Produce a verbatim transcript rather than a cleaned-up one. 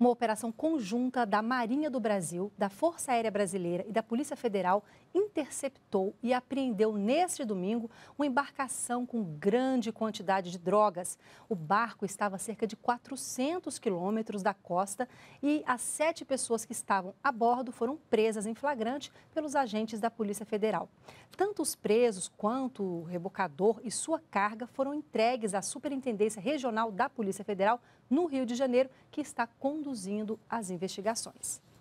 Uma operação conjunta da Marinha do Brasil, da Força Aérea Brasileira e da Polícia Federal interceptou e apreendeu neste domingo uma embarcação com grande quantidade de drogas. O barco estava a cerca de quatrocentos quilômetros da costa e as sete pessoas que estavam a bordo foram presas em flagrante pelos agentes da Polícia Federal. Tanto os presos quanto o rebocador e sua carga foram entregues à Superintendência Regional da Polícia Federal no Rio de Janeiro, que está conduzindo as investigações.